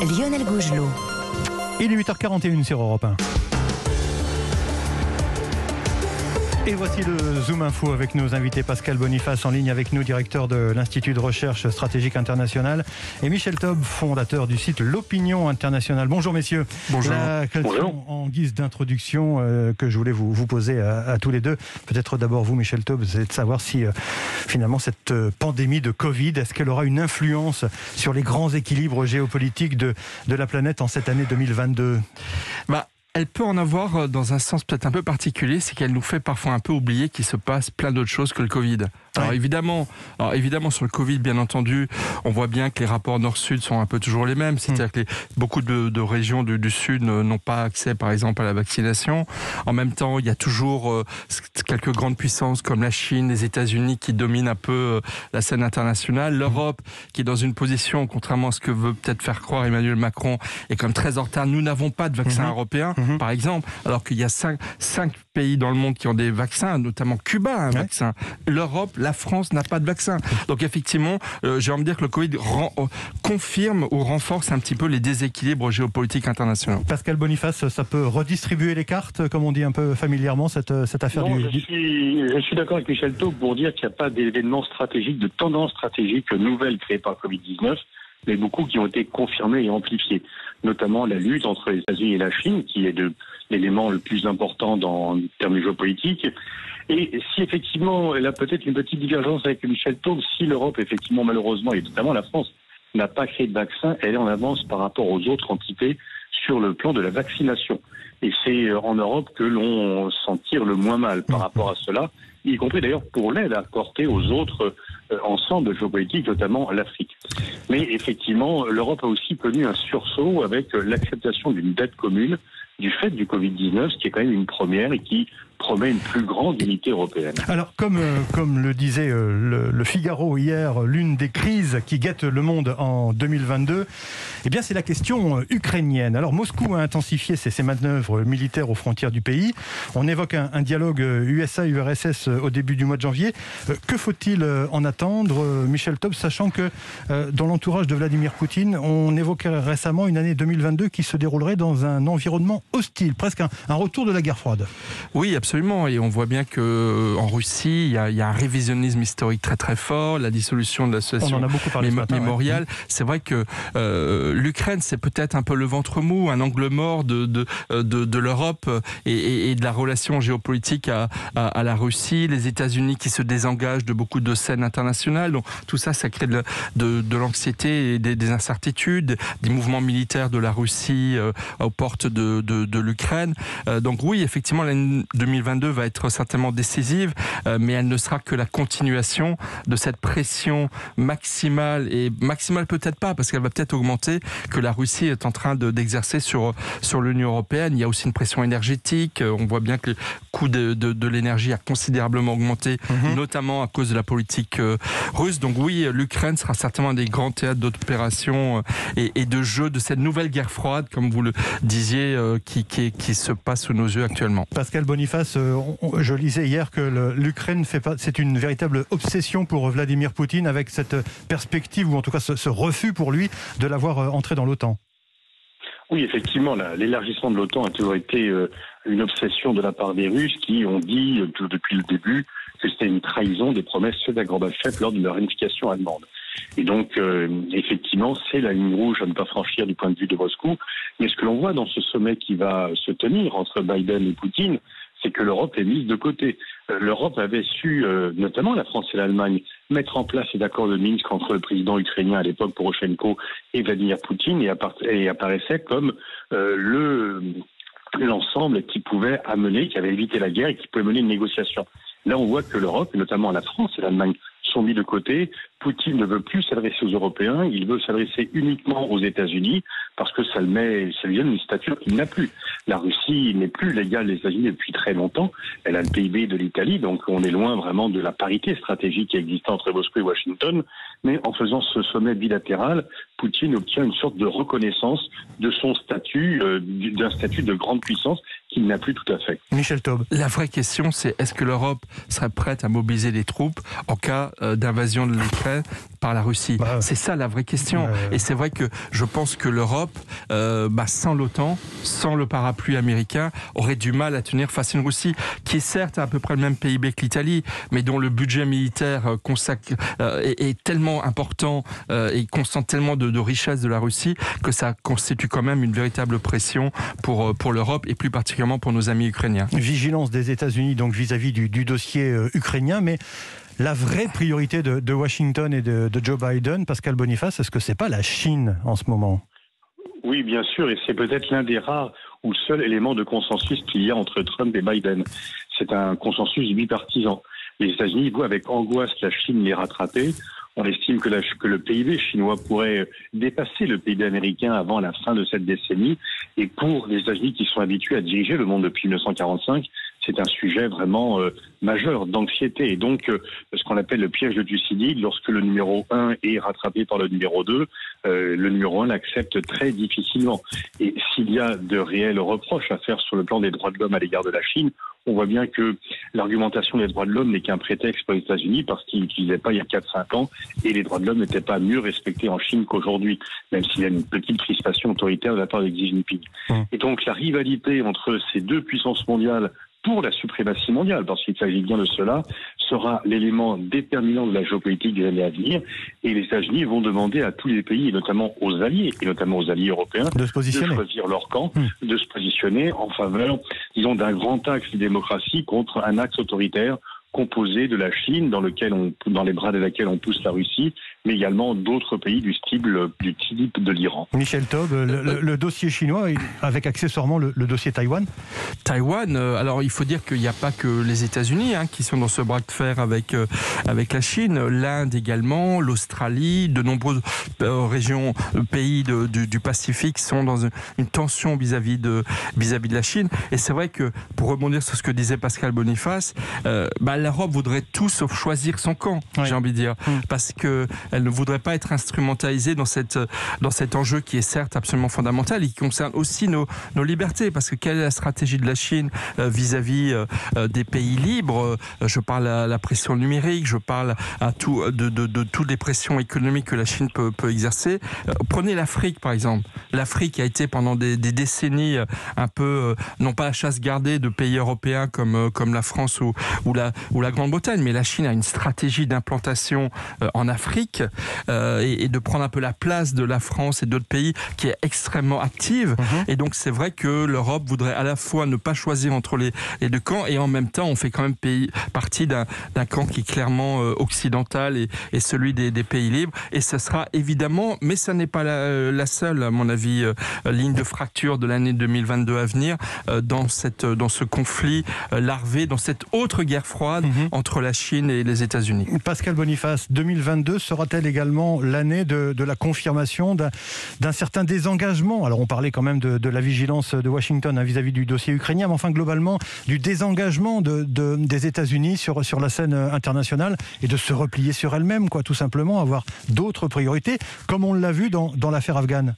Lionel Gougelot. Il est 8h41 sur Europe 1. Et voici le Zoom Info avec nos invités. Pascal Boniface en ligne avec nous, directeur de l'Institut de recherche stratégique internationale, et Michel Taube, fondateur du site L'Opinion Internationale. Bonjour messieurs. Bonjour. La question en guise d'introduction que je voulais vous poser à tous les deux, peut-être d'abord vous Michel Taube, c'est de savoir si finalement cette pandémie de Covid, est-ce qu'elle aura une influence sur les grands équilibres géopolitiques de la planète en cette année 2022 ? Elle peut en avoir dans un sens peut-être un peu particulier, c'est qu'elle nous fait parfois un peu oublier qu'il se passe plein d'autres choses que le Covid. Alors évidemment sur le Covid, bien entendu, on voit bien que les rapports Nord-Sud sont un peu toujours les mêmes. C'est-à-dire que beaucoup de régions du Sud n'ont pas accès, par exemple, à la vaccination. En même temps, il y a toujours quelques grandes puissances comme la Chine, les États-Unis qui dominent un peu la scène internationale. L'Europe qui est dans une position, contrairement à ce que veut peut-être faire croire Emmanuel Macron, est quand même très en retard. Nous n'avons pas de vaccin européen, par exemple, alors qu'il y a 5 pays dans le monde qui ont des vaccins, notamment Cuba a un vaccin. L'Europe, la France n'a pas de vaccin. Donc effectivement, j'ai envie de dire que le Covid confirme ou renforce un petit peu les déséquilibres géopolitiques internationaux. Pascal Boniface, ça peut redistribuer les cartes, comme on dit un peu familièrement, cette affaire Je suis d'accord avec Michel Taube pour dire qu'il n'y a pas d'événements stratégiques, de tendances stratégiques nouvelles créées par Covid-19, mais beaucoup qui ont été confirmées et amplifiées. Notamment la lutte entre les États-Unis et la Chine, qui est l'élément le plus important en termes géopolitiques. Et si effectivement, elle a peut-être une petite divergence avec Michel Taube, si l'Europe, effectivement, malheureusement, et notamment la France, n'a pas créé de vaccin, elle est en avance par rapport aux autres entités sur le plan de la vaccination. Et c'est en Europe que l'on s'en tire le moins mal par rapport à cela, y compris d'ailleurs pour l'aide apportée aux autres ensembles géopolitiques, notamment l'Afrique. Mais effectivement, l'Europe a aussi connu un sursaut avec l'acceptation d'une dette commune du fait du Covid-19, ce qui est quand même une première et qui promet une plus grande unité européenne. Alors, comme le disait le Figaro hier, l'une des crises qui guettent le monde en 2022, eh bien, c'est la question ukrainienne. Alors, Moscou a intensifié ses manœuvres militaires aux frontières du pays. On évoque un dialogue USA-URSS au début du mois de janvier. Que faut-il en attendre, Michel Taube, sachant que dans l'entourage de Vladimir Poutine, on évoquait récemment une année 2022 qui se déroulerait dans un environnement hostile, presque un retour de la guerre froide. Oui, absolument, et on voit bien qu'en Russie, il y a un révisionnisme historique très très fort, la dissolution de l'association mémoriale. C'est vrai que l'Ukraine, c'est peut-être un peu le ventre mou, un angle mort de l'Europe et de la relation géopolitique à la Russie, les États-Unis qui se désengagent de beaucoup de scènes internationales. Donc tout ça, ça crée de l'anxiété et des incertitudes, des mouvements militaires de la Russie aux portes de l'Ukraine. Donc oui, effectivement, l'année 2022 va être certainement décisive, mais elle ne sera que la continuation de cette pression maximale, et maximale peut-être pas, parce qu'elle va peut-être augmenter, que la Russie est en train d'exercer sur l'Union européenne. Il y a aussi une pression énergétique. On voit bien que le coût de l'énergie a considérablement augmenté, notamment à cause de la politique russe. Donc oui, l'Ukraine sera certainement un des grands théâtres d'opérations et de jeux de cette nouvelle guerre froide, comme vous le disiez, qui se passe sous nos yeux actuellement. Pascal Boniface, je lisais hier que l'Ukraine c'est une véritable obsession pour Vladimir Poutine, avec cette perspective, ou en tout cas ce refus pour lui de l'avoir entré dans l'OTAN. Oui, effectivement, l'élargissement de l'OTAN a toujours été une obsession de la part des Russes qui ont dit depuis le début que c'était une trahison des promesses faites à Gorbatchev lors de leur unification allemande. Et donc, effectivement, c'est la ligne rouge à ne pas franchir du point de vue de Moscou. Mais ce que l'on voit dans ce sommet qui va se tenir entre Biden et Poutine, c'est que l'Europe est mise de côté. L'Europe avait su, notamment la France et l'Allemagne, mettre en place cet accord de Minsk entre le président ukrainien à l'époque, Poroshenko, et Vladimir Poutine, et apparaissait comme l'ensemble qui pouvait amener, qui avait évité la guerre et qui pouvait mener une négociation. Là, on voit que l'Europe, et notamment la France et l'Allemagne, sont mis de côté. Poutine ne veut plus s'adresser aux Européens, il veut s'adresser uniquement aux États-Unis, parce que ça lui donne une stature qu'il n'a plus. La Russie n'est plus l'égale des États-Unis depuis très longtemps. Elle a le PIB de l'Italie, donc on est loin vraiment de la parité stratégique qui existait entre Moscou et Washington. Mais en faisant ce sommet bilatéral, Poutine obtient une sorte de reconnaissance de son statut, d'un statut de grande puissance qu'il n'a plus tout à fait. Michel Taube. La vraie question, c'est est-ce que l'Europe serait prête à mobiliser les troupes en cas d'invasion de l'Ukraine par la Russie? C'est ça la vraie question. Et c'est vrai que je pense que l'Europe, sans l'OTAN, sans le parapluie américain, aurait du mal à tenir face à une Russie qui est certes à peu près le même PIB que l'Italie, mais dont le budget militaire est tellement important et concentre tellement de richesses de la Russie que ça constitue quand même une véritable pression pour l'Europe et plus particulièrement pour nos amis ukrainiens. Vigilance des États-Unis donc vis-à-vis du dossier ukrainien, mais la vraie priorité de Washington et de Joe Biden, Pascal Boniface, est-ce que c'est pas la Chine en ce moment? Oui, bien sûr, et c'est peut-être l'un des rares ou le seul élément de consensus qu'il y a entre Trump et Biden. C'est un consensus bipartisan. Les États-Unis voient avec angoisse la Chine les rattraper. On estime que le PIB chinois pourrait dépasser le PIB américain avant la fin de cette décennie. Et pour les États-Unis qui sont habitués à diriger le monde depuis 1945, c'est un sujet vraiment majeur d'anxiété. Et donc, ce qu'on appelle le piège de Thucydide, lorsque le numéro 1 est rattrapé par le numéro 2, le numéro 1 l'accepte très difficilement. Et s'il y a de réels reproches à faire sur le plan des droits de l'homme à l'égard de la Chine, on voit bien que l'argumentation des droits de l'homme n'est qu'un prétexte pour les États-Unis parce qu'ils n'utilisaient pas il y a 4-5 ans et les droits de l'homme n'étaient pas mieux respectés en Chine qu'aujourd'hui, même s'il y a une petite crispation autoritaire de la part de Xi Jinping. Et donc la rivalité entre ces deux puissances mondiales pour la suprématie mondiale, parce qu'il s'agit bien de cela, sera l'élément déterminant de la géopolitique des années à venir. Et les États-Unis vont demander à tous les pays, et notamment aux alliés européens, de choisir leur camp, de se positionner en faveur, disons, d'un grand axe de démocratie contre un axe autoritaire composé de la Chine, dans les bras de laquelle on pousse la Russie, mais également d'autres pays du type de l'Iran. Michel Taube, le dossier chinois, avec accessoirement le dossier Taïwan. Taïwan, alors il faut dire qu'il n'y a pas que les États-Unis qui sont dans ce bras de fer avec la Chine, l'Inde également, l'Australie, de nombreuses régions, pays du Pacifique sont dans une tension vis-à-vis de la Chine. Et c'est vrai que, pour rebondir sur ce que disait Pascal Boniface, l'Europe voudrait tout sauf choisir son camp, j'ai envie de dire, parce que elle ne voudrait pas être instrumentalisée dans cet enjeu qui est certes absolument fondamental et qui concerne aussi nos libertés, parce que quelle est la stratégie de la Chine vis-à-vis des pays libres? Je parle à la pression numérique, je parle à de toutes les pressions économiques que la Chine peut exercer. Prenez l'Afrique par exemple. L'Afrique a été pendant des décennies un peu, non pas la chasse gardée de pays européens comme la France ou la Grande-Bretagne, mais la Chine a une stratégie d'implantation en Afrique et de prendre un peu la place de la France et d'autres pays qui est extrêmement active. Et donc c'est vrai que l'Europe voudrait à la fois ne pas choisir entre les deux camps et en même temps on fait quand même partie d'un camp qui est clairement occidental et celui des pays libres. Et ce sera évidemment, mais ça n'est pas la seule, à mon avis, ligne de fracture de l'année 2022 à venir dans ce conflit larvé, dans cette autre guerre froide entre la Chine et les États-Unis. Pascal Boniface, 2022 sera-t-elle également l'année de la confirmation d'un certain désengagement? Alors on parlait quand même de la vigilance de Washington vis-à-vis du dossier ukrainien, mais enfin globalement du désengagement des États-Unis sur la scène internationale et de se replier sur elle-même, tout simplement, avoir d'autres priorités, comme on l'a vu dans l'affaire afghane.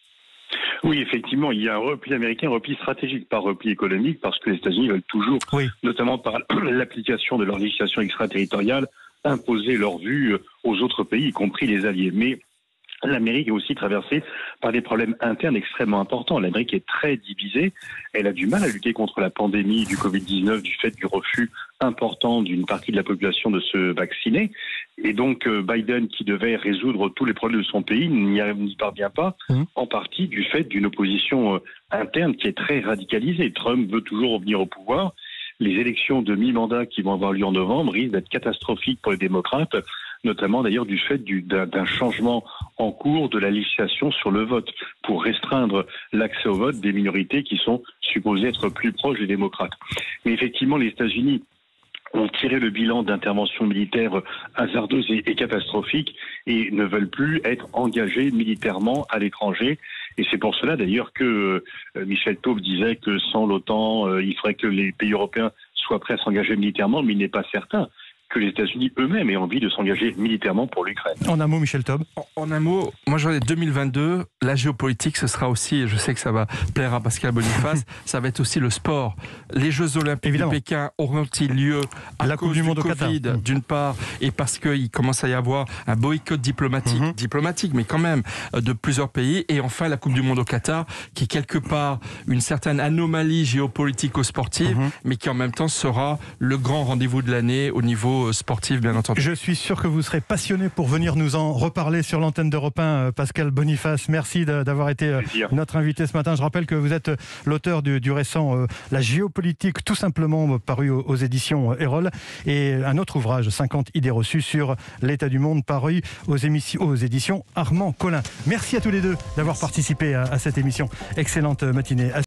Oui, effectivement, il y a un repli américain, un repli stratégique, pas repli économique, parce que les États-Unis veulent toujours, notamment par l'application de leur législation extraterritoriale, imposer leur vue aux autres pays, y compris les alliés. Mais l'Amérique est aussi traversée par des problèmes internes extrêmement importants. L'Amérique est très divisée. Elle a du mal à lutter contre la pandémie du Covid-19 du fait du refus important d'une partie de la population de se vacciner. Et donc Biden, qui devait résoudre tous les problèmes de son pays, n'y parvient pas, en partie du fait d'une opposition interne qui est très radicalisée. Trump veut toujours revenir au pouvoir. Les élections de mi-mandat qui vont avoir lieu en novembre risquent d'être catastrophiques pour les démocrates, notamment d'ailleurs du fait d'un changement en cours de la législation sur le vote pour restreindre l'accès au vote des minorités qui sont supposées être plus proches des démocrates. Mais effectivement, les États-Unis ont tiré le bilan d'interventions militaires hasardeuses et catastrophiques et ne veulent plus être engagés militairement à l'étranger. Et c'est pour cela d'ailleurs que Michel Taube disait que sans l'OTAN, il faudrait que les pays européens soient prêts à s'engager militairement, mais il n'est pas certain que les États-Unis eux-mêmes aient envie de s'engager militairement pour l'Ukraine. En un mot, Michel Taube. En un mot, moi je dirais 2022, la géopolitique, ce sera aussi, et je sais que ça va plaire à Pascal Boniface, ça va être aussi le sport. Les Jeux Olympiques de Pékin auront-ils lieu à cause du Covid, d'une part, et parce qu'il commence à y avoir un boycott diplomatique, mais quand même, de plusieurs pays, et enfin la Coupe du Monde au Qatar, qui est quelque part une certaine anomalie géopolitico-sportive, mais qui en même temps sera le grand rendez-vous de l'année au niveau sportif, bien entendu. Je suis sûr que vous serez passionné pour venir nous en reparler sur l'antenne d'Europe 1, Pascal Boniface. Merci d'avoir été notre invité ce matin. Je rappelle que vous êtes l'auteur du récent La géopolitique, tout simplement, paru aux éditions Erol, et un autre ouvrage, 50 idées reçues sur l'état du monde, paru aux éditions Armand Collin. Merci à tous les deux d'avoir participé à cette émission. Excellente matinée.